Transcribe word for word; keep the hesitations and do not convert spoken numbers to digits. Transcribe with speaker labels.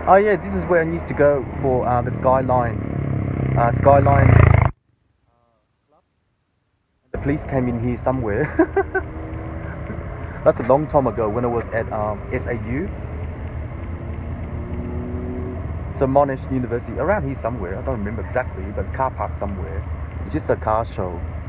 Speaker 1: Oh yeah, this is where I used to go for uh, the Skyline. Uh, Skyline. The police came in here somewhere. That's a long time ago when I was at um, S A U. So Monash University, around here somewhere. I don't remember exactly, but it's car park somewhere. It's just a car show.